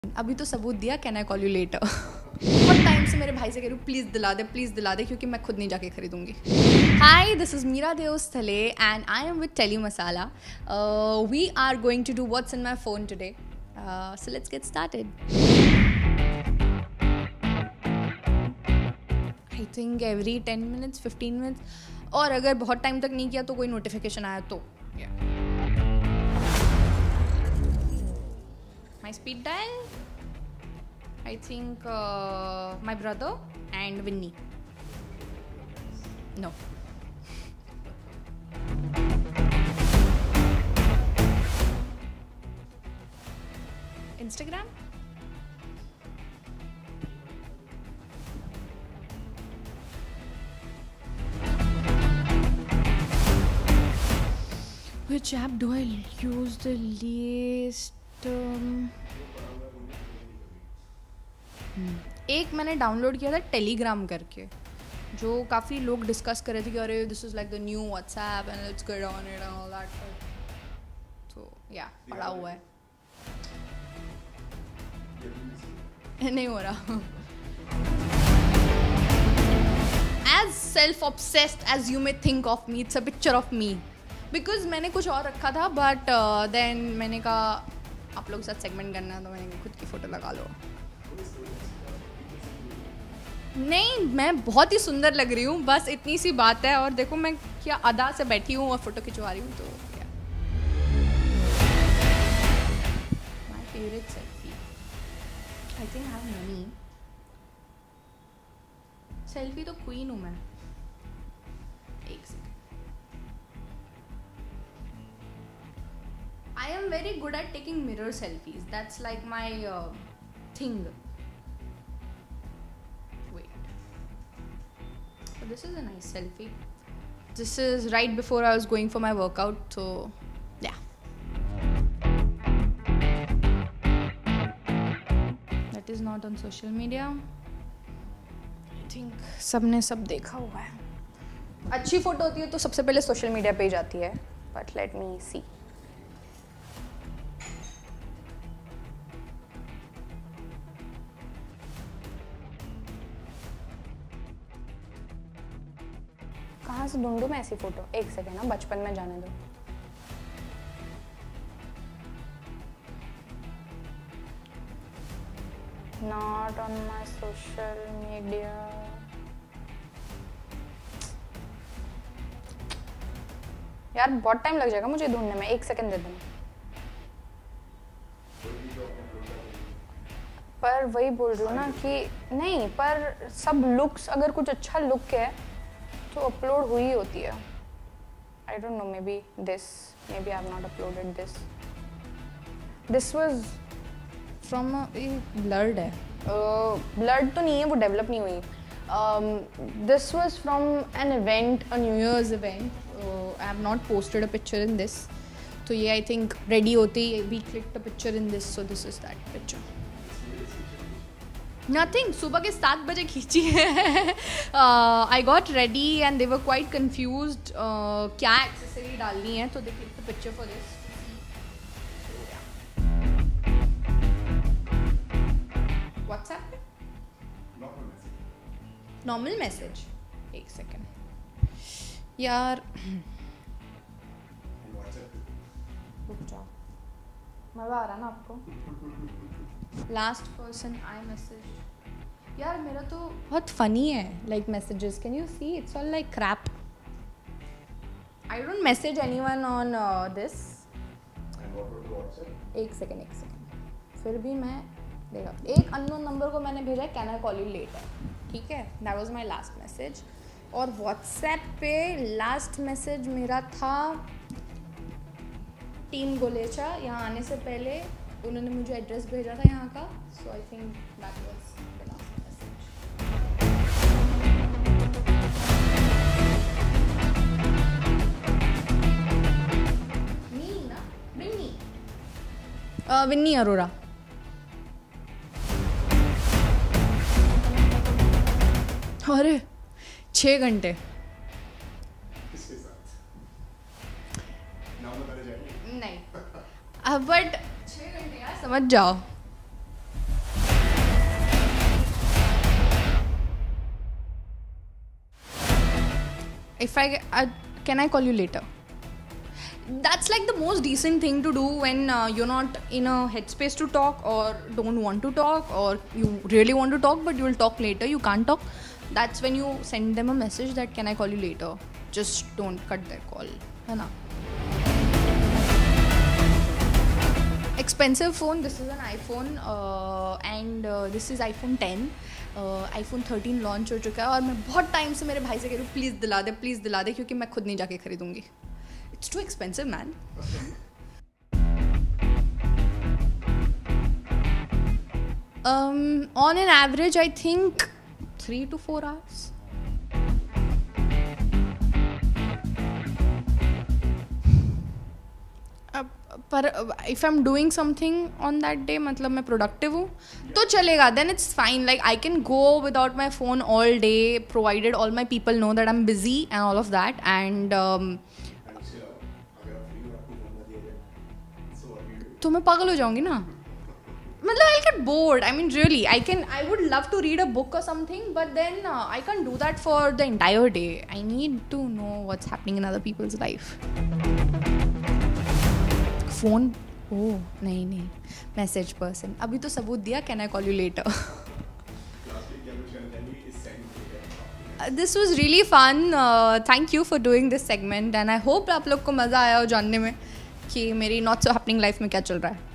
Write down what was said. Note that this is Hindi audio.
अभी तो सबूत दिया, can I call you later. बहुत टाइम से मेरे भाई से कह रही हूँ प्लीज़ दिला दे क्योंकि मैं खुद नहीं जाके खरीदूंगी। Hi, this is Meera Devasthale and I am with Telly Masala. We are going to do what's in my phone today, so let's get started. I think every 10 minutes 15 minutes, और अगर बहुत टाइम तक नहीं किया तो कोई नोटिफिकेशन आया तो my speed dial, I think my brother and Vinny. No. Instagram? Which app do I use the least? एक मैंने डाउनलोड किया था टेलीग्राम करके, जो काफ़ी लोग डिस्कस कर रहे थे कि अरे this is like the new WhatsApp and it's good on it and all that, तो या पड़ा हुआ है। नहीं हो रहा। As self-obsessed as you may think of me, it's a picture of me. Because मैंने कुछ और रखा था, but then मैंने कहा आप लोग के साथ सेगमेंट करना है तो मैंने खुद की फ़ोटो लगा लो। नहीं, मैं बहुत ही सुंदर लग रही हूँ, बस इतनी सी बात है। और देखो मैं क्या अदा से बैठी हूँ और फ़ोटो खिंचवा रही हूँ, तो क्या। My favourite selfie, I think have money. Selfie तो क्वीन हूँ मैं। एक second, I am very good at taking mirror selfies. That's like my thing. Wait. So this is a nice selfie. This is right before I was going for my workout. So yeah. That is not on social media. I think सबने सब देखा हुआ है। अच्छी फोटो होती है तो सबसे पहले सोशल मीडिया पे ही जाती है। But let me see. कहाँ से ढूंढूं मैं ऐसी फोटो? एक सेकेंड ना, बचपन में जाने दो। Not on my social media. यार बहुत टाइम लग जाएगा मुझे ढूंढने में, एक सेकेंड दे देना। पर वही बोल रही हूँ ना कि नहीं, पर सब लुक्स, अगर कुछ अच्छा लुक है तो अपलोड हुई होती है। I don't know, maybe I have not uploaded this. This was from blurred है, ब्लर्ड तो नहीं है, वो डेवलप नहीं हुई। This was from an event, a new year's event. I have not posted a picture in this, तो ये आई थिंक रेडी होते ही we clicked a picture in this, so this is that picture. Nothing, सुबह के 7 बजे खींची है। I got ready and they were quite confused क्या एक्सेसरी डालनी है, तो they click the picture for this. WhatsApp पे नॉर्मल मैसेज, एक सेकेंड यार, रुक जाओ, मज़ा आ रहा ना आपको? लास्ट पर्सन आई मैसेज, यार मेरा तो बहुत फनी है like messages, can you see it's all like crap. I don't message anyone on this. एक सेकेंड, फिर भी मैं देखा एक अननोन नंबर को मैंने भेजा है, can I call you later, ठीक है, that was my last message. और व्हाट्सएप पे लास्ट मैसेज मेरा था टीम गोलेचा, यहाँ आने से पहले उन्होंने मुझे एड्रेस भेजा था यहाँ का, so I think that was the last message. Me ना, विन्नी अरोरा। अरे 6 घंटे नहीं, बट 6 घंटे यार, समझ जाओ। if can I call you later? That's like the most decent thing to do when you're not in a headspace to talk or don't want to talk, or you really want to talk but you will talk later, you can't talk. That's when you send them a message that can I call you later. Just don't cut their call, है ना? Expensive phone. This is an iPhone and this is iPhone 10. iPhone 13 launch हो चुका है और मैं बहुत टाइम से मेरे भाई से कह रही हूँ प्लीज़ दिला दे क्योंकि मैं खुद नहीं जाके खरीदूंगी. It's too expensive, man. On an average, I think 3 to 4 hours. पर if I'm doing something on that day, मतलब मैं productive हूँ तो चलेगा, then it's fine. Like I can go without my phone all day, provided all my people know that I'm busy and all of that. And तो मैं पागल हो जाऊंगी ना. मतलब I'll get bored. I mean really, I would love to read a book or something, but then I can't do that for the entire day. I need to know what's happening in other people's life. Phone, oh नहीं message person. अभी तो सबूत दिया, can I call you later? This was really fun. Thank you for doing this segment and I hope आप लोग को मज़ा आया हो जानने में कि मेरी not so happening life में क्या चल रहा है.